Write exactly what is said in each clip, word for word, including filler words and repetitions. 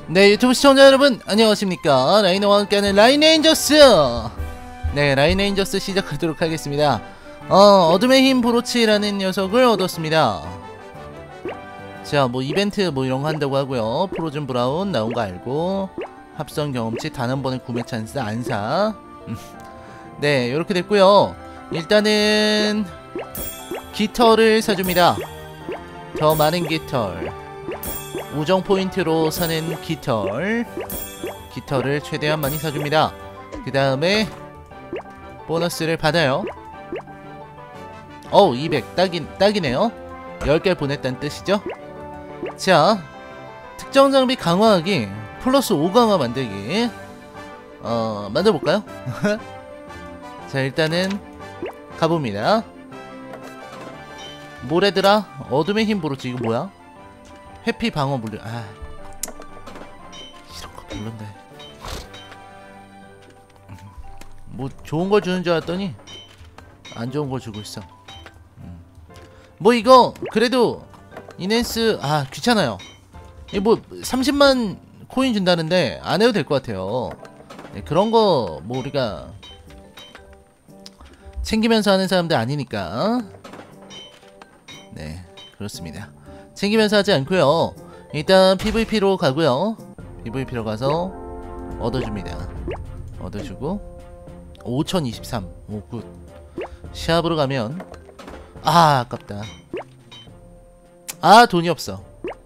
네, 유튜브 시청자 여러분 안녕하십니까. 라이너와 함께하는 라인레인저스. 네, 라인레인저스 시작하도록 하겠습니다. 어, 어둠의 힘 브로치라는 녀석을 얻었습니다. 자, 뭐 이벤트 뭐 이런거 한다고 하고요. 프로즌 브라운 나온거 알고, 합성 경험치 단 한 번의 구매 찬스 안사. 네, 요렇게 됐고요. 일단은 깃털을 사줍니다. 더 많은 깃털, 우정 포인트로 사는 깃털, 깃털을 최대한 많이 사줍니다. 그 다음에 보너스를 받아요. 어우, 이백 딱이, 딱이네요. 열 개 보냈다는 뜻이죠. 자, 특정 장비 강화하기 플러스 오 강화 만들기. 어, 만들어볼까요? 자, 일단은 가봅니다. 뭐래더라? 어둠의 힘 브로치. 이거 뭐야? 회피 방어 물려. 아, 이런 거 별론데. 뭐 좋은 걸 주는 줄 알았더니 안 좋은 걸 주고 있어. 음. 뭐 이거 그래도 이넨스 아 귀찮아요. 이 뭐 삼십만 코인 준다는데 안 해도 될 것 같아요. 네, 그런 거 뭐 우리가 챙기면서 하는 사람들 아니니까. 네, 그렇습니다. 챙기면서 하지 않고요. 일단 피브이피로 가고요. 피브이피로 가서 얻어줍니다. 얻어주고 오천이십삼. 오, 굿. 시합으로 가면 아 아깝다. 아 돈이 없어.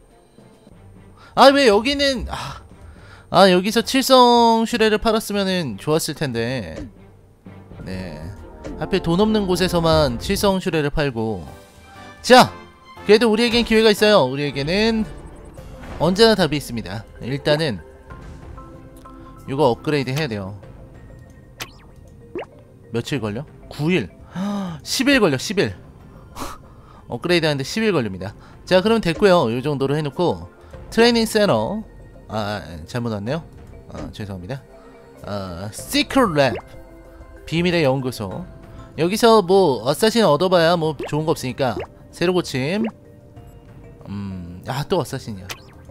아 왜 여기는 아, 아 여기서 칠성 슈레를 팔았으면은 좋았을텐데. 네, 하필 돈 없는 곳에서만 칠성 슈레를 팔고. 자, 그래도 우리에겐 기회가 있어요. 우리에게는 언제나 답이 있습니다. 일단은 이거 업그레이드 해야 돼요. 며칠 걸려? 구 일. 십 일 걸려. 십 일. 업그레이드 하는데 십 일 걸립니다. 자, 그럼 됐고요. 요 정도로 해놓고 트레이닝 센터. 아, 잘못 왔네요. 아, 죄송합니다. 아, 시크릿 랩, 비밀의 연구소. 여기서 뭐 어쌔신 얻어봐야 뭐 좋은 거 없으니까 새로 고침. 음, 아, 또 어쌔신이야.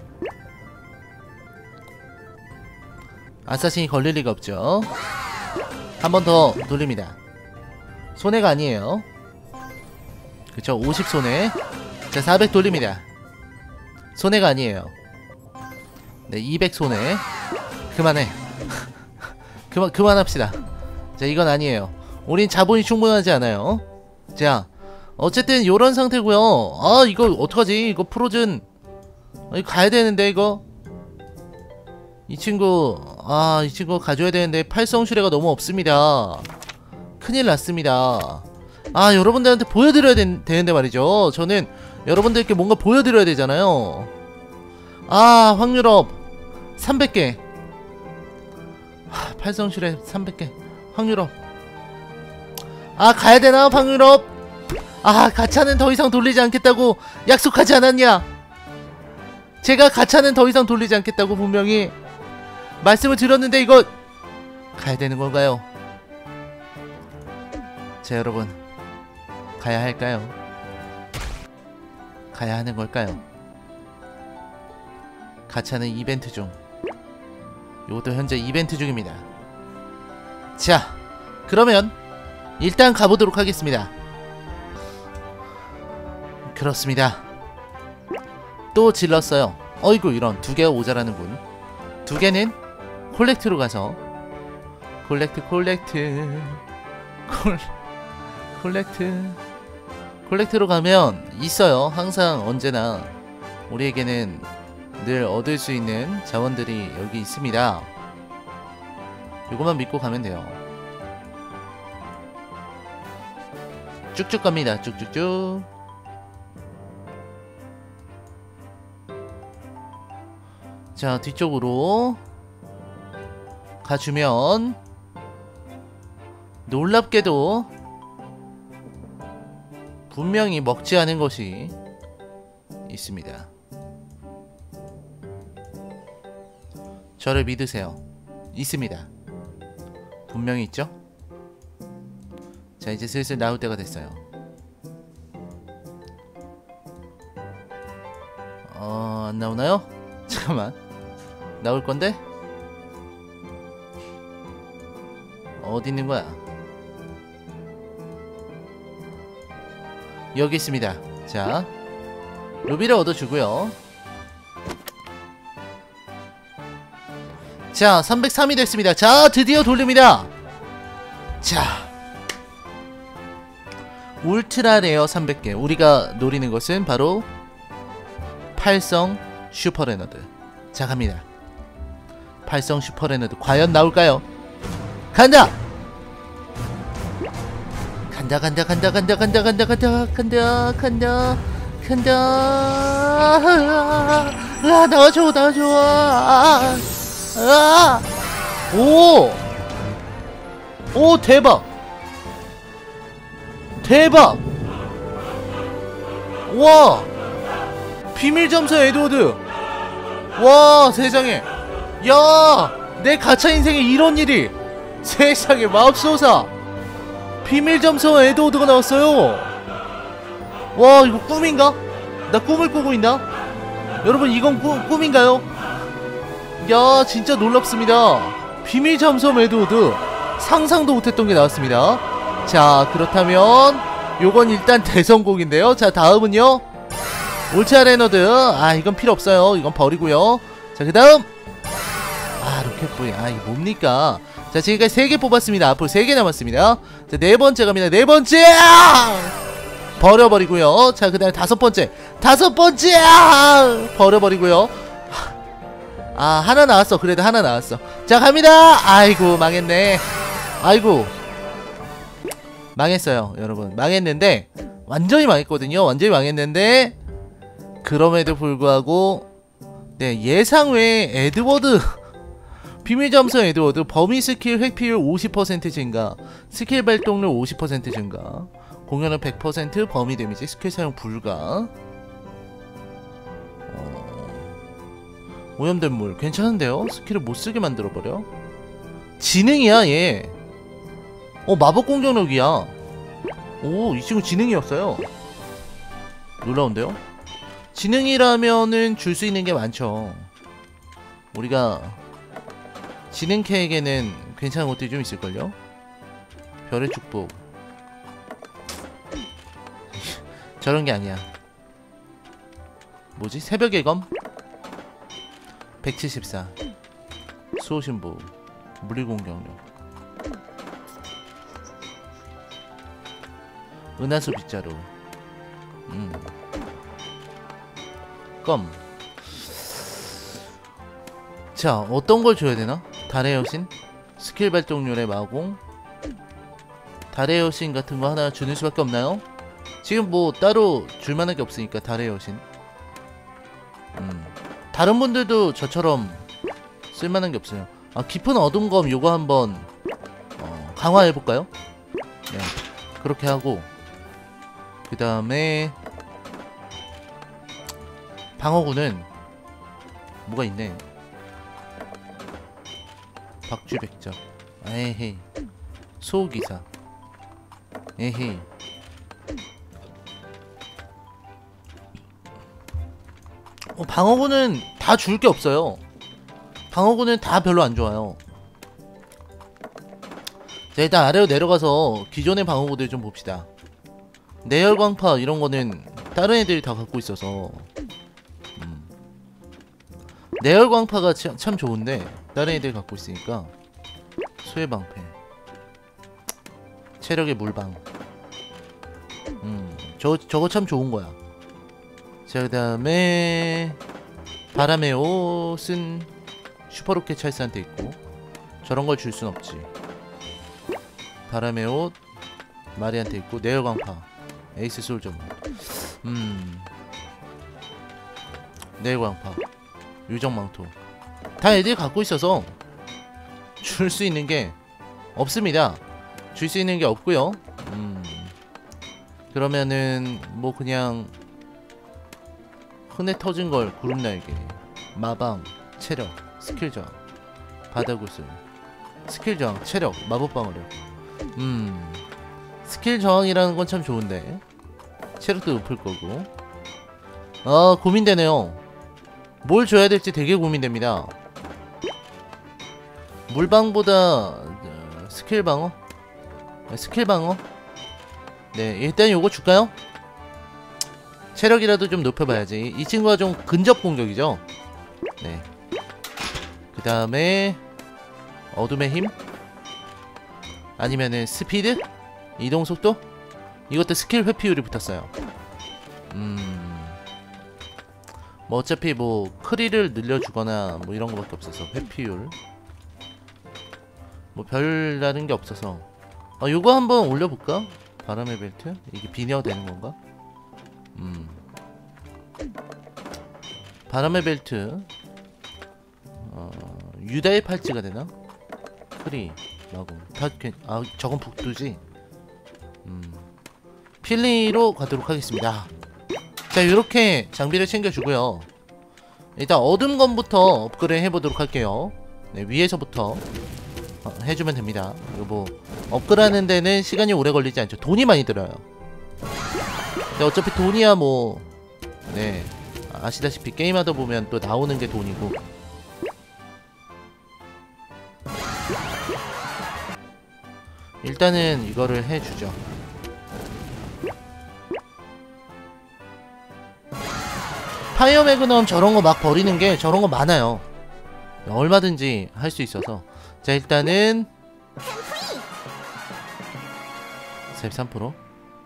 아사신이 걸릴 리가 없죠. 한 번 더 돌립니다. 손해가 아니에요. 그쵸, 오십 손해. 자, 사백 돌립니다. 손해가 아니에요. 네, 이백 손해. 그만해. 그만, 그만합시다. 자, 이건 아니에요. 우린 자본이 충분하지 않아요. 자, 어쨌든 요런 상태고요. 아, 이거 어떡하지? 이거 프로즌 아, 이거 가야 되는데 이거. 이 친구 아, 이 친구 가져야 되는데 팔성 슈레가 너무 없습니다. 큰일 났습니다. 아, 여러분들한테 보여드려야 되, 되는데 말이죠. 저는 여러분들께 뭔가 보여드려야 되잖아요. 아, 확률업 삼백 개. 하, 팔성 슈레 삼백 개. 확률업. 아, 가야되나 확률업. 아, 가차는 더 이상 돌리지 않겠다고 약속하지 않았냐? 제가 가차는 더 이상 돌리지 않겠다고 분명히 말씀을 드렸는데 이거 가야 되는 건가요? 자, 여러분, 가야 할까요? 가야 하는 걸까요? 가차는 이벤트 중. 이것도 현재 이벤트 중입니다. 자, 그러면 일단 가보도록 하겠습니다. 그렇습니다. 또 질렀어요. 어이구, 이런 두 개가 모자라는군. 두 개는 콜렉트로 가서 콜렉트 콜렉트 콜 콜렉트 콜렉트로 가면 있어요. 항상 언제나 우리에게는 늘 얻을 수 있는 자원들이 여기 있습니다. 요것만 믿고 가면 돼요. 쭉쭉 갑니다. 쭉쭉쭉. 자, 뒤쪽으로 가주면 놀랍게도 분명히 먹지 않은 것이 있습니다. 저를 믿으세요. 있습니다. 분명히 있죠? 자, 이제 슬슬 나올 때가 됐어요. 어... 안 나오나요? 잠깐만. 나올 건데? 어디 있는 거야? 여기 있습니다. 자, 루비를 얻어주고요. 자, 삼백삼이 됐습니다. 자, 드디어 돌립니다. 자, 울트라 레어 삼백 개. 우리가 노리는 것은 바로 팔성 슈퍼 레너드. 자, 갑니다. 팔성 슈퍼 레너드 과연 나올까요? 간다! 간다 간다 간다 간다 간다 간다 간다 간다 간다 간다. 아, 나와줘 나와줘. 아, 아. 오! 오, 대박! 대박! 와! 비밀점수 에드워드! 와, 세상에! 야! 내 가차 인생에 이런 일이! 세상에, 맙소사! 비밀점수 에드워드가 나왔어요! 와, 이거 꿈인가? 나 꿈을 꾸고 있나? 여러분, 이건 꾸, 꿈인가요? 야, 진짜 놀랍습니다. 비밀점수 에드워드! 상상도 못했던 게 나왔습니다. 자, 그렇다면 요건 일단 대성공인데요. 자, 다음은요 울트라 레너드. 아, 이건 필요 없어요. 이건 버리고요. 자, 그 다음 아, 로켓보이. 아, 이게 뭡니까? 자, 지금까지 세 개 뽑았습니다. 앞으로 세 개 남았습니다. 자, 네 번째 갑니다. 네 번째! 아! 버려버리고요. 자, 그 다음에 다섯 번째. 다섯 번째! 아! 버려버리고요. 아, 하나 나왔어. 그래도 하나 나왔어. 자, 갑니다. 아이고, 망했네. 아이고, 망했어요. 여러분, 망했는데 완전히 망했거든요. 완전히 망했는데 그럼에도 불구하고 네, 예상 외에 에드워드 비밀점수 에드워드 범위 스킬 회피율 오십 퍼센트 증가, 스킬 발동률 오십 퍼센트 증가, 공격력 백 퍼센트, 범위 데미지, 스킬 사용 불가. 어... 오염된 물 괜찮은데요? 스킬을 못쓰게 만들어버려. 지능이야 얘. 어, 마법 공격력이야. 오, 이 친구 지능이었어요. 놀라운데요? 지능이라면은 줄 수 있는 게 많죠. 우리가 지능 캐에게는 괜찮은 것들이 좀 있을걸요? 별의 축복. 저런 게 아니야. 뭐지? 새벽의 검? 백칠십사. 수호신부. 물리공격력. 은하수 빗자루. 음. 껌. 자, 어떤 걸 줘야 되나? 달의 여신? 스킬 발동률의 마공? 달의 여신 같은 거 하나 주는 수밖에 없나요? 지금 뭐 따로 줄만한 게 없으니까 달의 여신. 음. 다른 분들도 저처럼 쓸만한 게 없어요. 아, 깊은 어둠 검 요거 한번 어, 강화해볼까요? 네. 그렇게 하고 그 다음에 방어구는 뭐가 있네. 박쥐백작. 에헤이. 소기사. 에헤이. 어, 방어구는 다 줄 게 없어요. 방어구는 다 별로 안 좋아요. 자, 일단 아래로 내려가서 기존의 방어구들 좀 봅시다. 내열광파 이런 거는 다른 애들이 다 갖고 있어서 음. 내열광파가 참, 참 좋은데 다른 애들이 갖고 있으니까. 수해방패, 체력의 물방. 음, 저, 저거 참 좋은 거야. 자, 그 다음에 바람의 옷은 슈퍼로켓 찰스한테 있고 저런 걸 줄 순 없지. 바람의 옷 마리한테 있고 내열광파 에이스 솔저. 음, 내열광파 유정망토 다 애들이 갖고 있어서 줄 수 있는 게 없습니다. 줄 수 있는 게 없고요. 음, 그러면은 뭐 그냥 흔해 터진 걸 구름날개, 마방, 체력, 스킬 저항, 바다구슬, 스킬 저항, 체력, 마법 방어력. 음, 스킬 저항이라는 건 참 좋은데 체력도 높을 거고. 아, 고민되네요. 뭘 줘야 될지 되게 고민됩니다. 물방보다 어, 스킬 방어? 네, 스킬 방어? 네, 일단 요거 줄까요? 체력이라도 좀 높여봐야지. 이 친구가 좀 근접 공격이죠. 네. 그 다음에 어둠의 힘? 아니면은 스피드? 이동속도? 이것도 스킬 회피율이 붙었어요. 음... 뭐 어차피 뭐 크리를 늘려주거나 뭐 이런 거밖에 없어서 회피율 뭐 별다른 게 없어서 아 요거 한번 올려볼까? 바람의 벨트? 이게 비녀 되는 건가? 음 바람의 벨트 어... 유다의 팔찌가 되나? 크리 마구 다 아 저건 북두지. 음 필리로 가도록 하겠습니다. 자 요렇게 장비를 챙겨주고요. 일단 어둠검부터 업그레이드 해보도록 할게요. 네 위에서부터 어, 해주면 됩니다. 이거 뭐 업그레이드 하는 데는 시간이 오래 걸리지 않죠. 돈이 많이 들어요. 근데 어차피 돈이야 뭐 네 아시다시피 게임하다 보면 또 나오는 게 돈이고. 일단은 이거를 해주죠. 파이어 매그넘 저런거 막 버리는게 저런거 많아요. 얼마든지 할 수 있어서. 자 일단은 십삼 퍼센트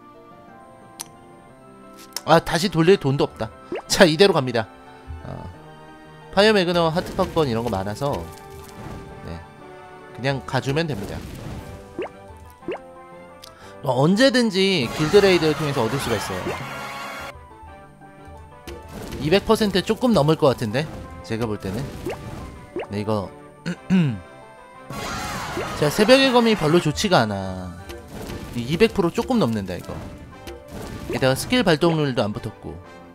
아 다시 돌릴 돈도 없다. 자 이대로 갑니다. 어. 파이어 매그넘 하트팝건 이런거 많아서 네 그냥 가주면 됩니다. 어, 언제든지 길드레이드를 통해서 얻을 수가 있어요. 이백 퍼센트 조금 넘을 것 같은데 제가 볼 때는. 네 이거 자 새벽의 검이 별로 좋지가 않아. 이백 퍼센트 조금 넘는다 이거. 게다가 스킬 발동률도 안 붙었고.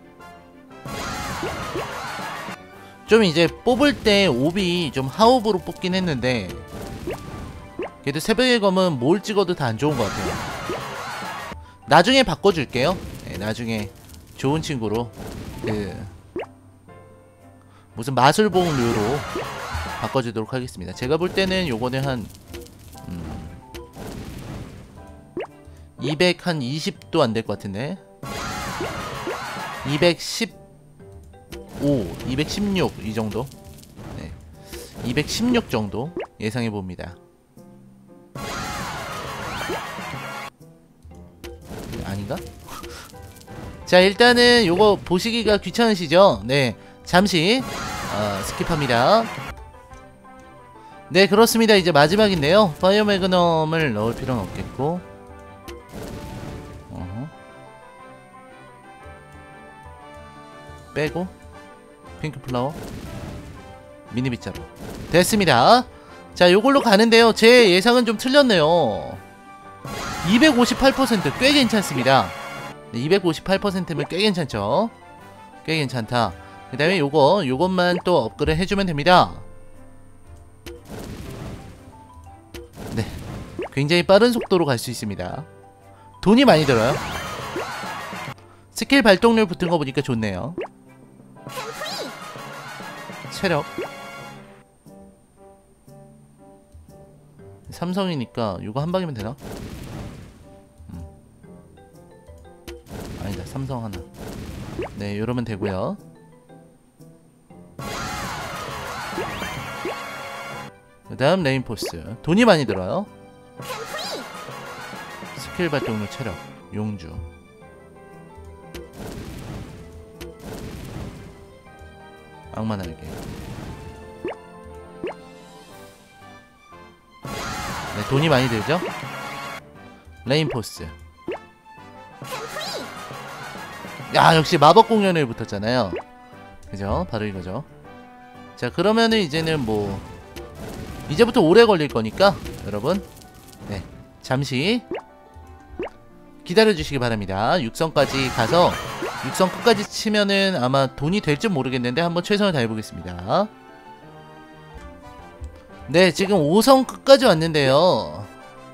좀 이제 뽑을 때 옵이 좀 하옵으로 뽑긴 했는데 그래도 새벽의 검은 뭘 찍어도 다 안 좋은 것 같아요. 나중에 바꿔줄게요. 네, 나중에 좋은 친구로 그 무슨 마술봉류로 바꿔주도록 하겠습니다. 제가 볼 때는 요거는 한 음, 이백 한 이십도 안 될 것 같은데 이백십오, 이백십육 이 정도. 네, 이백십육 정도 예상해 봅니다. 아닌가? 자 일단은 요거 보시기가 귀찮으시죠? 네 잠시 어, 스킵합니다. 네 그렇습니다. 이제 마지막인데요. 파이어 매그넘을 넣을 필요는 없겠고 어허. 빼고 핑크 플라워 미니 빗자루 됐습니다. 자 요걸로 가는데요. 제 예상은 좀 틀렸네요. 이백오십팔 퍼센트 꽤 괜찮습니다. 네, 이백오십팔 퍼센트면 꽤 괜찮죠. 꽤 괜찮다. 그 다음에 요거 요것만 또 업그레이드 해주면 됩니다. 네 굉장히 빠른 속도로 갈 수 있습니다. 돈이 많이 들어요. 스킬 발동률 붙은 거 보니까 좋네요. 체력 삼성이니까 요거 한 방이면 되나? 음. 아니다 삼성 하나. 네 요러면 되고요. 그 다음 레인포스 돈이 많이 들어요. 스킬 발동률 체력 용주 악마 날개. 네 돈이 많이 들죠. 레인포스 야 역시 마법 공연을 붙었잖아요. 그죠 바로 이거죠. 자 그러면은 이제는 뭐 이제부터 오래 걸릴 거니까 여러분 네 잠시 기다려주시기 바랍니다. 육성까지 가서 육성 끝까지 치면은 아마 돈이 될지 모르겠는데 한번 최선을 다해보겠습니다. 네 지금 오성 끝까지 왔는데요.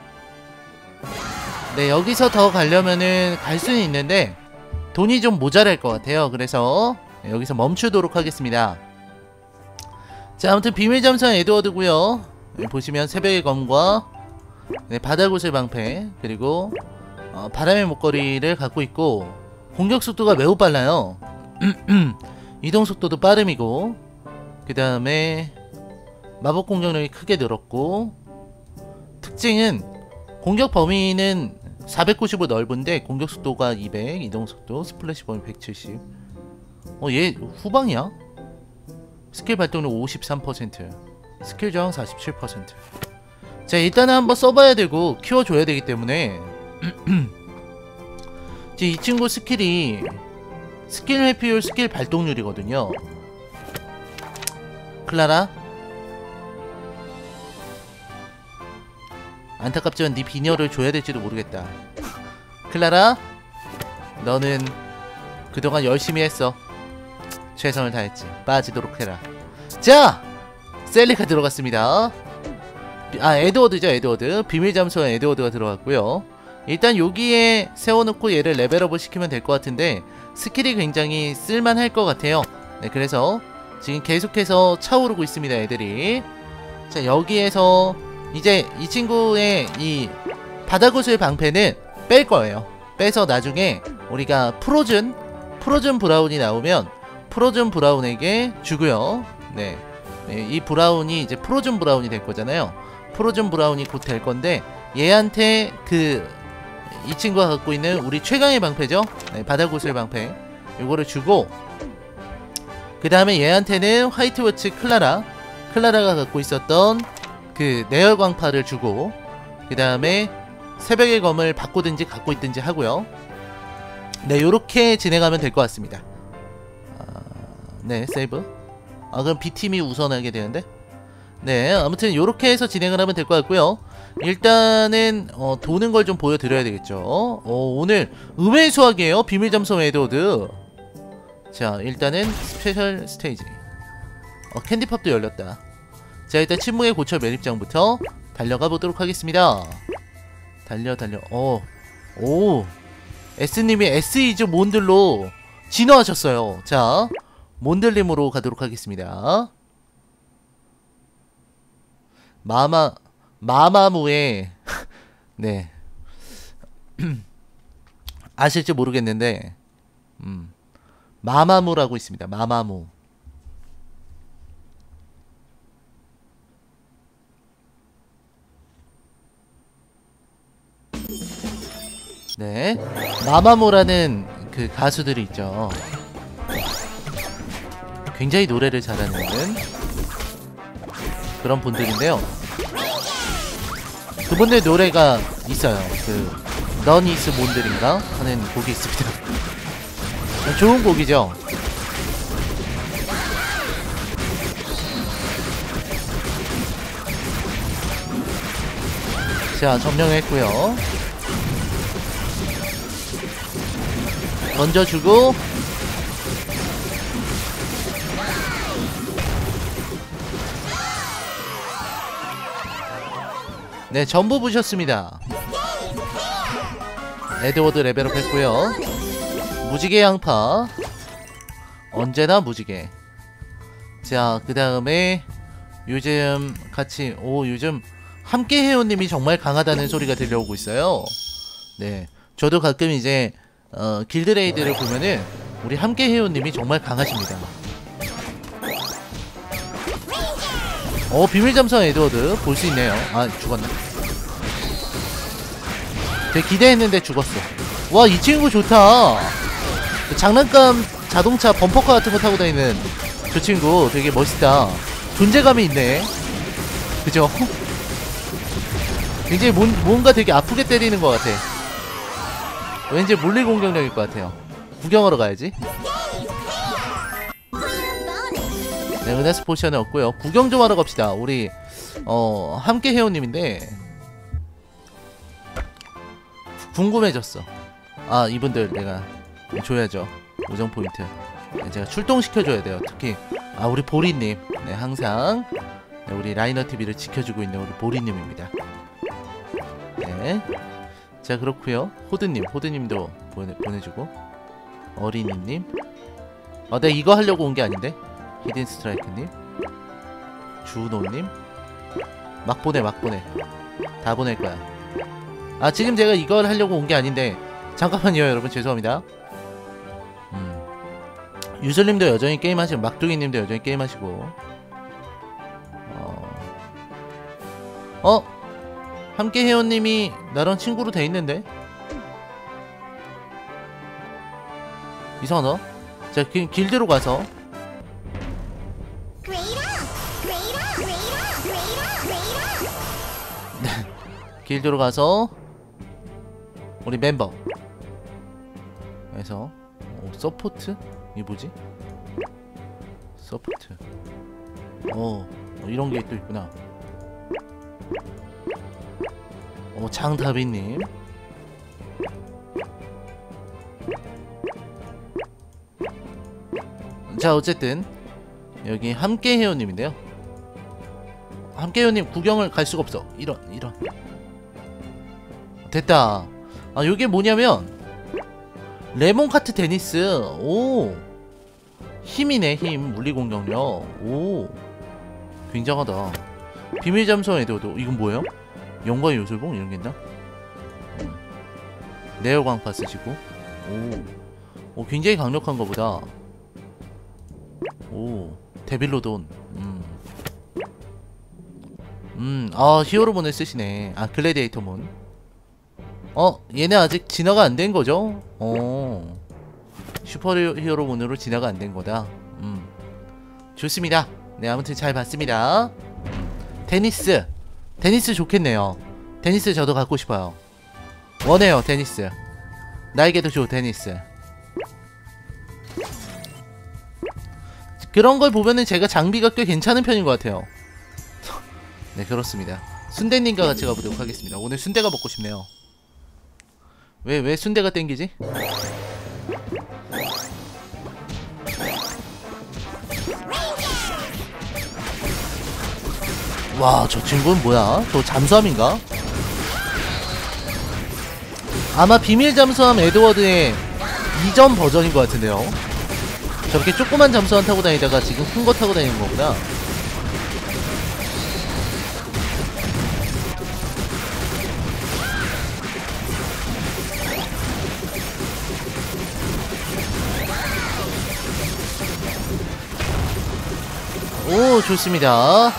네 여기서 더 가려면은 갈 수는 있는데 돈이 좀 모자랄 것 같아요. 그래서 네, 여기서 멈추도록 하겠습니다. 자 아무튼 비밀 잠수한 에드워드고요. 네, 보시면 새벽의 검과 네, 바다구슬 방패 그리고 어, 바람의 목걸이를 갖고 있고 공격 속도가 매우 빨라요. 이동 속도도 빠름이고 그 다음에 마법 공격력이 크게 늘었고 특징은 공격 범위는 사백구십으로 넓은데 공격 속도가 이백, 이동 속도, 스플래시 범위 백칠십. 어, 얘 후방이야? 스킬 발동력 오십삼 퍼센트, 스킬 저항 사십칠 퍼센트. 자, 일단은 한번 써봐야 되고 키워줘야 되기 때문에 이 친구 스킬이 스킬 회피율, 스킬 발동률이거든요. 클라라, 안타깝지만 네 비녀를 줘야 될지도 모르겠다. 클라라, 너는 그동안 열심히 했어. 최선을 다했지. 빠지도록 해라. 자! 셀리가 들어갔습니다. 아, 에드워드죠, 에드워드. 비밀 잠수한 에드워드가 들어갔고요. 일단 여기에 세워놓고 얘를 레벨업을 시키면 될 것 같은데 스킬이 굉장히 쓸만할 것 같아요. 네, 그래서 지금 계속해서 차오르고 있습니다, 애들이. 자, 여기에서 이제 이 친구의 이 바다구슬 방패는 뺄 거예요. 빼서 나중에 우리가 프로즌 프로즌 브라운이 나오면 프로즌 브라운에게 주고요. 네, 네, 이 브라운이 이제 프로즌 브라운이 될 거잖아요. 프로즌 브라운이 곧 될 건데 얘한테 그 이 친구가 갖고 있는 우리 최강의 방패죠. 네, 바다구슬 방패 요거를 주고 그 다음에 얘한테는 화이트워치 클라라 클라라가 갖고 있었던 그 내열광파를 주고 그 다음에 새벽의 검을 바꾸든지 갖고 있든지 하고요. 네, 요렇게 진행하면 될 것 같습니다. 아, 네, 세이브. 아, 그럼 B팀이 우선하게 되는데. 네, 아무튼 요렇게 해서 진행을 하면 될 것 같고요. 일단은 어, 도는 걸 좀 보여드려야 되겠죠. 어, 오늘 의외의 수학이에요. 비밀 잠수 에드워드. 자, 일단은 스페셜 스테이지. 어, 캔디팝도 열렸다. 자, 일단 침묵의 고철 매립장부터 달려가 보도록 하겠습니다. 달려 달려. 어, 오, S님이 S이즈 몬들로 진화하셨어요. 자, 몬들님으로 가도록 하겠습니다. 마마 마마무의 네 아실지 모르겠는데 음 마마무라고 있습니다. 마마무. 네, 마마무라는 그 가수들이 있죠. 굉장히 노래를 잘하는 그런 분들인데요. 그분들 노래가 있어요. 그 너니스 몬들인가 하는 곡이 있습니다. 좋은 곡이죠. 자, 점령했고요. 던져주고 네, 전부 부셨습니다. 에드워드 레벨업 했고요. 무지개 양파 언제나 무지개. 자, 그 다음에 요즘 같이 오 요즘 함께해요님이 정말 강하다는 소리가 들려오고 있어요. 네, 저도 가끔 이제 어, 길드레이드를 보면은 우리 함께해요님이 정말 강하십니다. 어, 비밀잠수한 에드워드 볼 수 있네요. 아, 죽었나? 되게 기대했는데 죽었어. 와, 이 친구 좋다. 장난감 자동차 범퍼카 같은 거 타고 다니는 저 친구 되게 멋있다. 존재감이 있네. 그죠? 굉장히 뭔, 뭔가 되게 아프게 때리는 것 같아. 왠지 물리 공격력일 것 같아요. 구경하러 가야지. 네, 은하스 포션을 얻고요. 구경 좀 하러 갑시다. 우리 어 함께 회원님인데 궁금해졌어. 아, 이분들 내가 줘야죠. 우정 포인트. 네, 제가 출동시켜줘야 돼요. 특히 아, 우리 보리님. 네, 항상 네, 우리 라이너티비를 지켜주고 있는 우리 보리님입니다. 네, 자, 그렇고요. 호드님, 호드님도 보내, 보내주고 어린이님. 아, 내가 이거 하려고 온 게 아닌데. 히든 스트라이크님, 주노님, 막 보내 막 보내. 다 보낼 거야. 아 지금 제가 이걸 하려고 온 게 아닌데 잠깐만요 여러분 죄송합니다. 음. 유슬님도 여전히 게임하시고 막둥이님도 여전히 게임하시고 어, 어? 함께해요님이 나랑 친구로 돼있는데? 이상하다. 자 길, 길드로 가서 길드로 가서 우리 멤버 그래서 오, 서포트? 이게 뭐지? 서포트 어, 어 이런게 또 있구나. 어 장다비님 자 어쨌든 여기 함께해요님인데요. 함께해요님 구경을 갈 수가 없어. 이런 이런 됐다. 아 요게 뭐냐면 레몬카트 테니스. 오 힘이네 힘. 물리공격력. 오 굉장하다. 비밀잠수 에드워드. 이건 뭐예요? 영광의 요술봉? 이런 게 있나? 음. 네오광파 쓰시고. 오. 오 굉장히 강력한 거보다. 오 데빌로돈. 음. 음, 아 히어로몬을 쓰시네. 아 글래디에이터몬. 어 얘네 아직 진화가 안 된 거죠? 어 슈퍼 히어로몬으로 진화가 안 된 거다. 음 좋습니다. 네 아무튼 잘 봤습니다. 음. 테니스 테니스 좋겠네요. 테니스 저도 갖고 싶어요. 원해요 테니스. 나에게도 줘 테니스. 그런 걸 보면은 제가 장비가 꽤 괜찮은 편인 것 같아요. 네 그렇습니다. 순대님과 같이 가보도록 하겠습니다. 오늘 순대가 먹고 싶네요. 왜, 왜 순대가 땡기지? 와, 저 친구는 뭐야? 저 잠수함인가? 아마 비밀 잠수함 에드워드의 이전 버전인 것 같은데요. 저렇게 조그만 잠수함 타고 다니다가 지금 큰 거 타고 다니는 거구나. 오 좋습니다.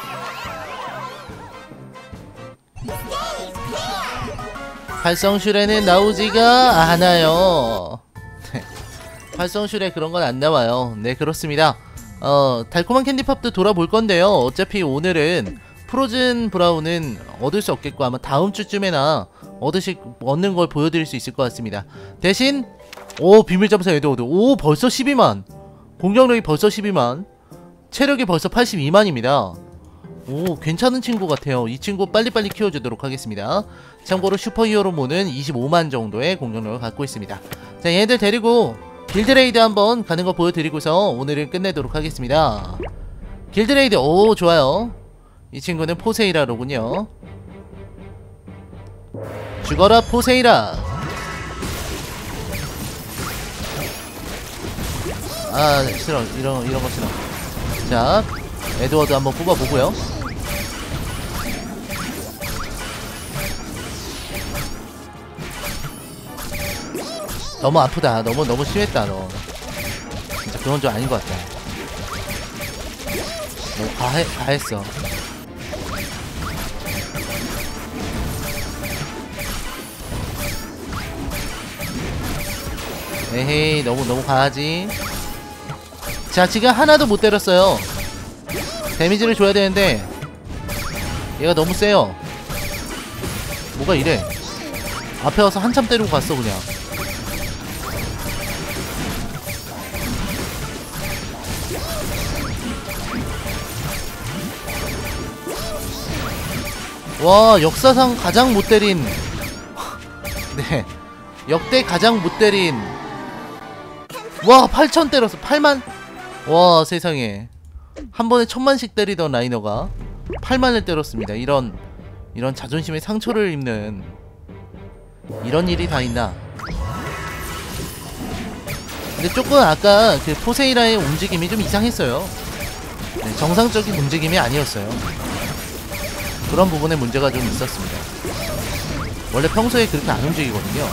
활성슈레는 나오지가 않아요. 활성슈레 그런 건 안 나와요. 네 그렇습니다. 어 달콤한 캔디팝도 돌아볼 건데요. 어차피 오늘은 프로즌 브라운은 얻을 수 없겠고 아마 다음 주쯤에나 얻으실 얻는 걸 보여드릴 수 있을 것 같습니다. 대신 오 비밀점수 에드워드. 오 벌써 십이만. 공격력이 벌써 십이만. 체력이 벌써 팔십이만입니다. 오 괜찮은 친구 같아요. 이 친구 빨리빨리 키워주도록 하겠습니다. 참고로 슈퍼히어로몬은 이십오만 정도의 공격력을 갖고 있습니다. 자 얘들 데리고 길드레이드 한번 가는 거 보여드리고서 오늘은 끝내도록 하겠습니다. 길드레이드 오 좋아요. 이 친구는 포세이라로군요. 죽어라 포세이라. 아 싫어 이런 이런 거 싫어. 자 에드워드 한번 뽑아보고요. 너무 아프다. 너무 너무 심했다 너. 진짜 그건 좀 아닌 것 같다. 뭐 과해, 과했어. 에헤이 너무 너무 과하지. 자 지금 하나도 못 때렸어요. 데미지를 줘야 되는데 얘가 너무 세요. 뭐가 이래. 앞에 와서 한참 때리고 갔어 그냥. 와 역사상 가장 못 때린 네 역대 가장 못 때린. 와 팔천 때렸어. 팔만. 와 세상에 한 번에 천만씩 때리던 라이너가 팔만을 때렸습니다. 이런 이런 자존심에 상처를 입는 이런 일이 다 있나. 근데 조금 아까 그 포세이라의 움직임이 좀 이상했어요. 네, 정상적인 움직임이 아니었어요. 그런 부분에 문제가 좀 있었습니다. 원래 평소에 그렇게 안 움직이거든요.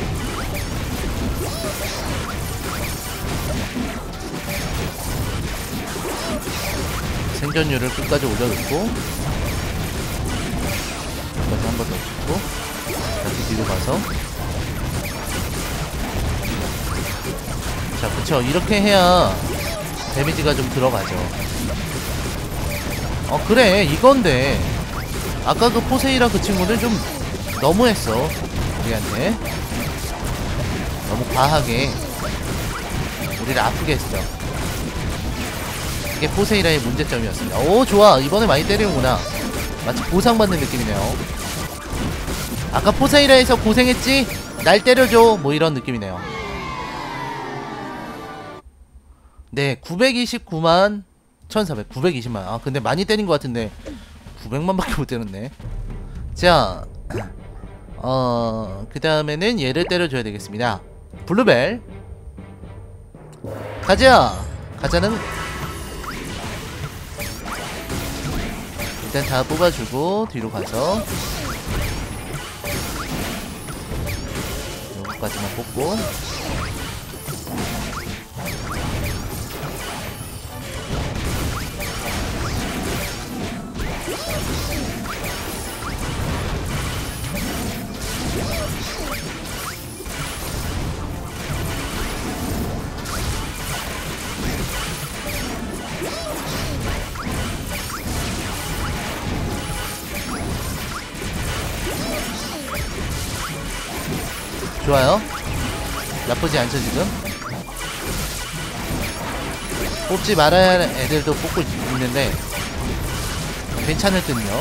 생존율을 끝까지 올려놓고 여기까지 한 번 더 주고 다시 뒤로 가서 자 그쵸 이렇게 해야 데미지가 좀 들어가죠. 어 그래 이건데 아까 그 포세이라 그 친구는 좀 너무했어. 우리한테 너무 과하게 우리를 아프게 했어. 이게 포세이라의 문제점이었습니다. 오 좋아 이번에 많이 때리는구나. 마치 보상받는 느낌이네요. 아까 포세이라에서 고생했지? 날 때려줘 뭐 이런 느낌이네요. 네 구백이십구만 천사백 구백이십만 아 근데 많이 때린 것 같은데 구백만밖에 못 때렸네. 자 어... 그 다음에는 얘를 때려줘야 되겠습니다. 블루벨 가자! 가자는 일단 다 뽑아주고 뒤로 가서 요거까지만 뽑고 좋아요. 나쁘지 않죠 지금. 뽑지 말아야 할 애들도 뽑고 있는데 괜찮을 듯요.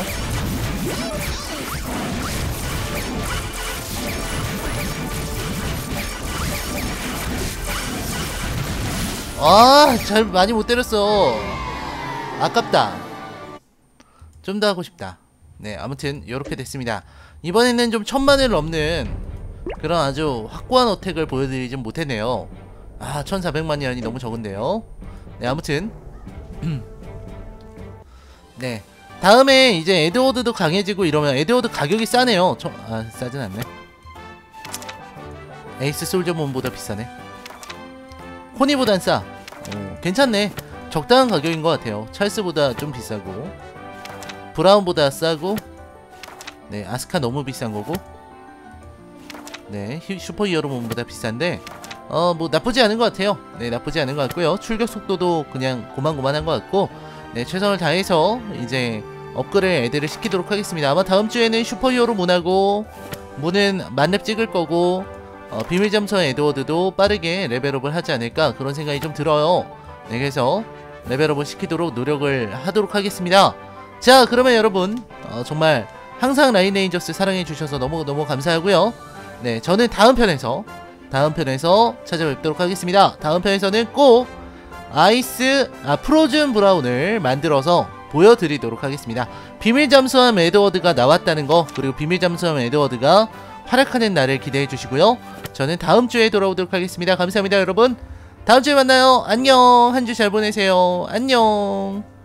아, 잘 많이 못 때렸어. 아깝다. 좀 더 하고 싶다. 네, 아무튼 이렇게 됐습니다. 이번에는 좀 천만을 넘는 그런 아주 확고한 어택을 보여드리진 못했네요. 아 천사백만이라니 너무 적은데요. 네 아무튼 네 다음에 이제 에드워드도 강해지고 이러면 에드워드 가격이 싸네요. 저, 아 싸진 않네. 에이스 솔저몬보다 비싸네. 코니보단 싸. 오, 괜찮네. 적당한 가격인 것 같아요. 찰스보다 좀 비싸고 브라운보다 싸고 네 아스카 너무 비싼 거고 네 슈퍼 히어로몬보다 비싼데 어 뭐 나쁘지 않은 것 같아요. 네 나쁘지 않은 것 같고요. 출격 속도도 그냥 고만고만한 것 같고 네 최선을 다해서 이제 업그레이드 애들을 시키도록 하겠습니다. 아마 다음 주에는 슈퍼 히어로 문하고 문은 만렙 찍을 거고 어, 비밀점선 에드워드도 빠르게 레벨업을 하지 않을까 그런 생각이 좀 들어요. 네 그래서 레벨업을 시키도록 노력을 하도록 하겠습니다. 자 그러면 여러분 어, 정말 항상 라인레인저스 사랑해주셔서 너무너무 감사하고요. 네 저는 다음 편에서 다음 편에서 찾아뵙도록 하겠습니다. 다음 편에서는 꼭 아이스 아 프로즌 브라운을 만들어서 보여드리도록 하겠습니다. 비밀 잠수함 에드워드가 나왔다는 거 그리고 비밀 잠수함 에드워드가 활약하는 날을 기대해 주시고요. 저는 다음 주에 돌아오도록 하겠습니다. 감사합니다 여러분. 다음 주에 만나요. 안녕. 한 주 잘 보내세요. 안녕.